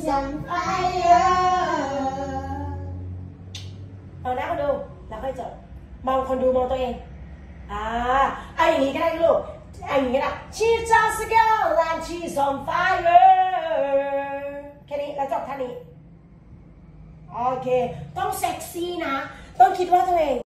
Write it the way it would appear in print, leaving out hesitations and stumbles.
she's on fire เอาหน้าคนดูแล้วค่อยจบมองคนดูมองตัวเองเอาอย่างนี้ก็ได้ลูกเอาอย่างนี้ก็ได้ She's just a girl and she's on fire แค่นี้แล้วจบท่านี้โอเคต้องเซ็กซี่นะต้องคิดว่าตัวเอง